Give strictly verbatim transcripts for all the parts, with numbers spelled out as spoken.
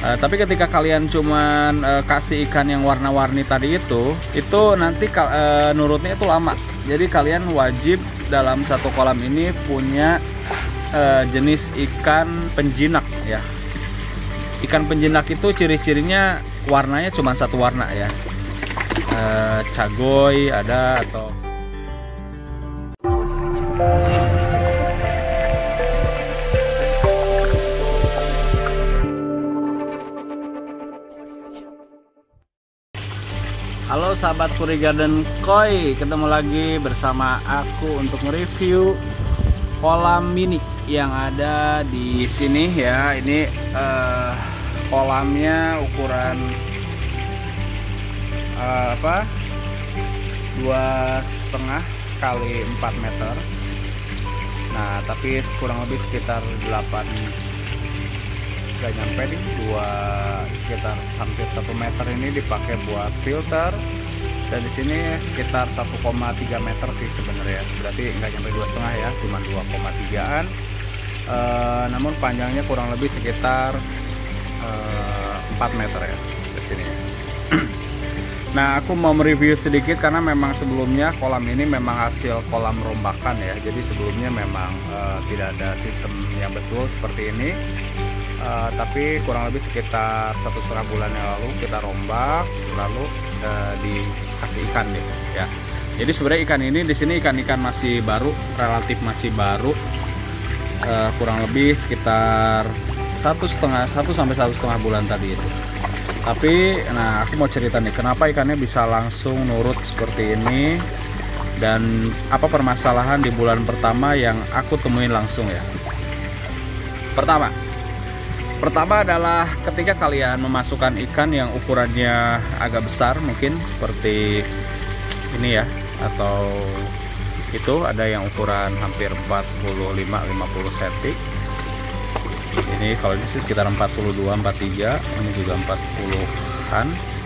Uh, tapi ketika kalian cuman uh, kasih ikan yang warna-warni tadi itu, itu nanti uh, nurutnya itu lama. Jadi kalian wajib dalam satu kolam ini punya uh, jenis ikan penjinak ya. Ikan penjinak itu ciri-cirinya warnanya cuma satu warna ya. Uh, cagoy ada atau halo sahabat Puri Garden Koi, ketemu lagi bersama aku untuk nge-review kolam mini yang ada di sini ya. Ini uh, kolamnya ukuran uh, apa? dua setengah kali empat meter. Nah, tapi kurang lebih sekitar delapan, gak nyampe nih, dua sekitar hampir satu meter ini dipakai buat filter, dan di sini sekitar satu koma tiga meter sih sebenarnya, berarti nggak nyampe dua setengah ya, cuma dua koma tigaan. E, namun panjangnya kurang lebih sekitar e, empat meter ya di sini. Nah, aku mau mereview sedikit karena memang sebelumnya kolam ini memang hasil kolam rombakan ya, jadi sebelumnya memang e, tidak ada sistem yang betul seperti ini. Uh, tapi kurang lebih sekitar satu setengah bulan yang lalu kita rombak, lalu uh, dikasih ikan gitu ya. Jadi sebenarnya ikan ini di sini ikan-ikan masih baru, relatif masih baru, uh, kurang lebih sekitar satu setengah satu sampai satu setengah bulan tadi itu. Tapi, nah aku mau cerita nih kenapa ikannya bisa langsung nurut seperti ini dan apa permasalahan di bulan pertama yang aku temuin langsung ya. Pertama. Pertama adalah ketika kalian memasukkan ikan yang ukurannya agak besar, mungkin seperti ini ya, atau itu ada yang ukuran hampir empat puluh lima sampai lima puluh sentimeter. Ini kalau ini sih sekitar empat puluh dua empat puluh tiga, ini juga empat puluhan.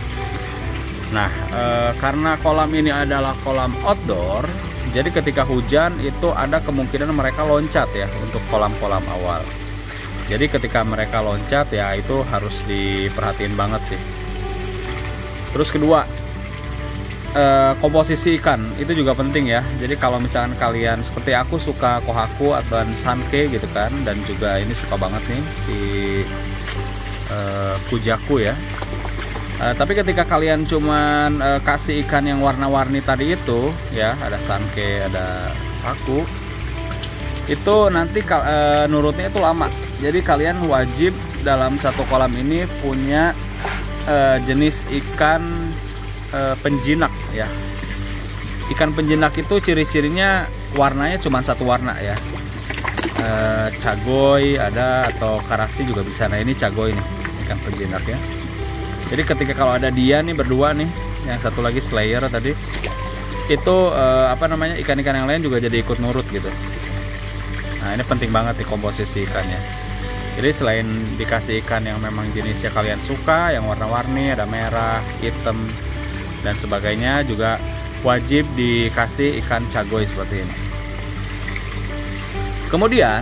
Nah, e, karena kolam ini adalah kolam outdoor, jadi ketika hujan itu ada kemungkinan mereka loncat ya untuk kolam-kolam awal. Jadi ketika mereka loncat ya itu harus diperhatiin banget sih. Terus kedua, eh, komposisi ikan itu juga penting ya. Jadi kalau misalkan kalian seperti aku suka kohaku atau sanke gitu kan, dan juga ini suka banget nih si eh, kujaku ya. Eh, tapi ketika kalian cuman eh, kasih ikan yang warna-warni tadi itu ya, ada sanke, ada kohaku, itu nanti e, nurutnya itu lama. Jadi kalian wajib dalam satu kolam ini punya e, jenis ikan e, penjinak ya. Ikan penjinak itu ciri-cirinya warnanya cuma satu warna ya. E, cagoy ada atau karasi juga bisa. Nah, ini cagoy nih, ikan penjinak ya. Jadi ketika kalau ada dia nih berdua nih, yang satu lagi slayer tadi, itu e, apa namanya, ikan-ikan yang lain juga jadi ikut nurut gitu. Nah, ini penting banget di komposisi ikannya. Jadi selain dikasih ikan yang memang jenisnya kalian suka, yang warna-warni, ada merah, hitam, dan sebagainya, juga wajib dikasih ikan cagoy seperti ini. Kemudian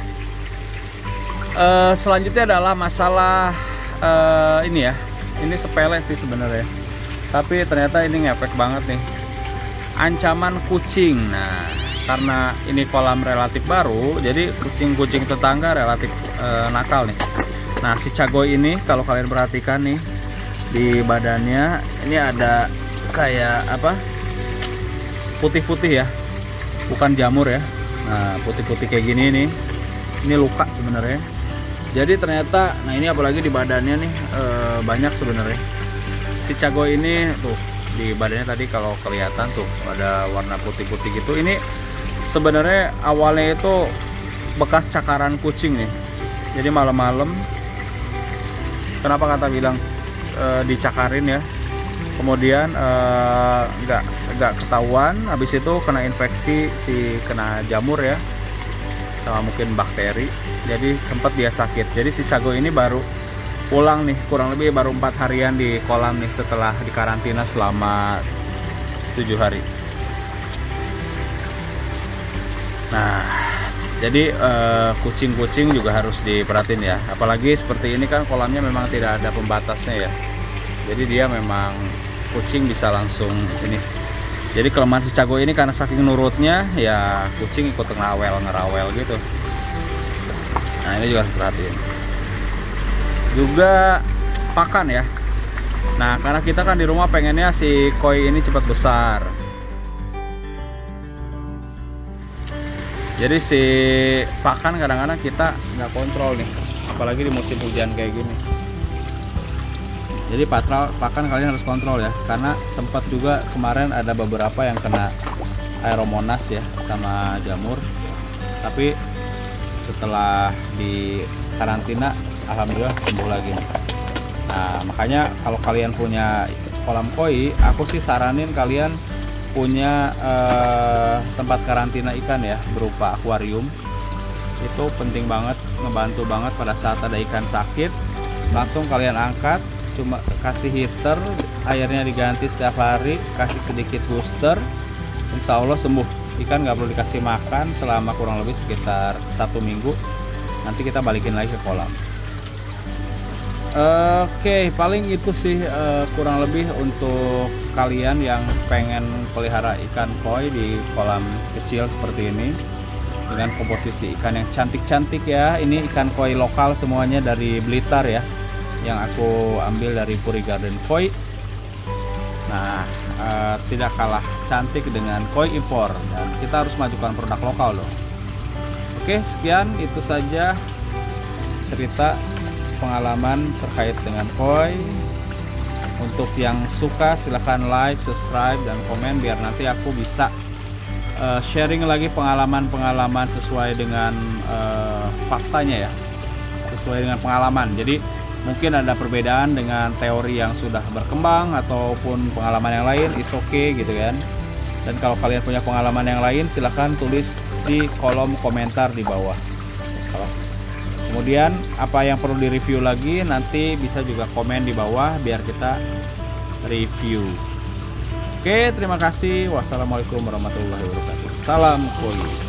eh, selanjutnya adalah masalah eh, ini ya. Ini sepele sih sebenarnya, tapi ternyata ini ngefek banget nih. Ancaman kucing. Nah, karena ini kolam relatif baru, jadi kucing-kucing tetangga relatif e, nakal nih. Nah, si cagoy ini kalau kalian perhatikan nih di badannya, ini ada kayak apa, putih-putih ya, bukan jamur ya. Nah, putih-putih kayak gini nih, ini luka sebenarnya. Jadi ternyata, nah ini apalagi di badannya nih e, banyak sebenarnya. Si cagoy ini tuh di badannya tadi kalau kelihatan tuh ada warna putih-putih gitu. Ini sebenarnya awalnya itu bekas cakaran kucing nih. Jadi malam-malam, kenapa kata bilang e, dicakarin ya, kemudian nggak e, nggak ketahuan, habis itu kena infeksi, si kena jamur ya, sama mungkin bakteri, jadi sempat dia sakit. Jadi si cagoy ini baru pulang nih, kurang lebih baru empat harian di kolam nih setelah dikarantina selama tujuh hari. Nah, Jadi kucing-kucing juga harus diperhatiin ya, apalagi seperti ini kan kolamnya memang tidak ada pembatasnya ya, jadi dia memang kucing bisa langsung ini. Jadi kelemahan si Cago ini karena saking nurutnya ya kucing ikut ngerawel ngerawel gitu. Nah ini juga harus perhatiin. Juga pakan ya. Nah karena kita kan di rumah pengennya si koi ini cepat besar, jadi si pakan kadang-kadang kita nggak kontrol nih, apalagi di musim hujan kayak gini. Jadi patral, pakan kalian harus kontrol ya, karena sempat juga kemarin ada beberapa yang kena aeromonas ya sama jamur, tapi setelah di karantina alhamdulillah sembuh lagi. Nah makanya kalau kalian punya kolam koi, aku sih saranin kalian punya eh, tempat karantina ikan ya, berupa akuarium. Itu penting banget, ngebantu banget pada saat ada ikan sakit, langsung kalian angkat, cuma kasih heater, airnya diganti setiap hari, kasih sedikit booster, insya Allah sembuh. Ikan nggak perlu dikasih makan selama kurang lebih sekitar satu minggu, nanti kita balikin lagi ke kolam. Oke, paling itu sih uh, kurang lebih untuk kalian yang pengen pelihara ikan koi di kolam kecil seperti ini dengan komposisi ikan yang cantik-cantik ya. Ini ikan koi lokal semuanya dari Blitar ya, yang aku ambil dari Puri Garden Koi. Nah uh, tidak kalah cantik dengan koi impor, dan kita harus majukan produk lokal loh. Oke, sekian itu saja cerita pengalaman terkait dengan koi. Untuk yang suka silahkan like, subscribe, dan komen biar nanti aku bisa uh, sharing lagi pengalaman-pengalaman sesuai dengan uh, faktanya ya, sesuai dengan pengalaman. Jadi mungkin ada perbedaan dengan teori yang sudah berkembang ataupun pengalaman yang lain, it's okay gitu kan. Dan kalau kalian punya pengalaman yang lain silahkan tulis di kolom komentar di bawah. Kemudian apa yang perlu direview lagi nanti bisa juga komen di bawah biar kita review. Oke, terima kasih. Wassalamualaikum warahmatullahi wabarakatuh. Salam koi.